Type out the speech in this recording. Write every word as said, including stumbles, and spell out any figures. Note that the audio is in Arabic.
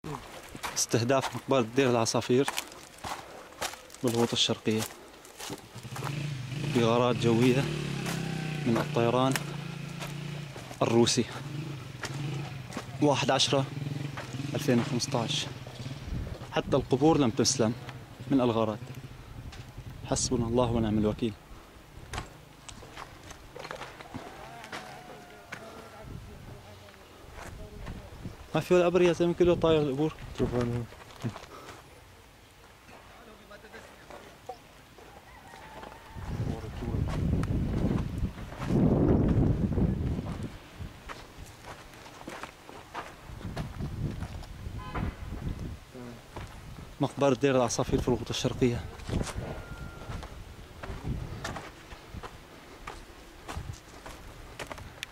استهداف مقبرة دير العصافير بالغوطة الشرقية بغارات جوية من الطيران الروسي واحد عشرة ألفين وخمسة عشر. حتى القبور لم تسلم من الغارات. حسبنا الله ونعم الوكيل. ما في ولا أبرية زي ما كله طاير القبور. مقبرة دير العصافير في الغوطة الشرقية.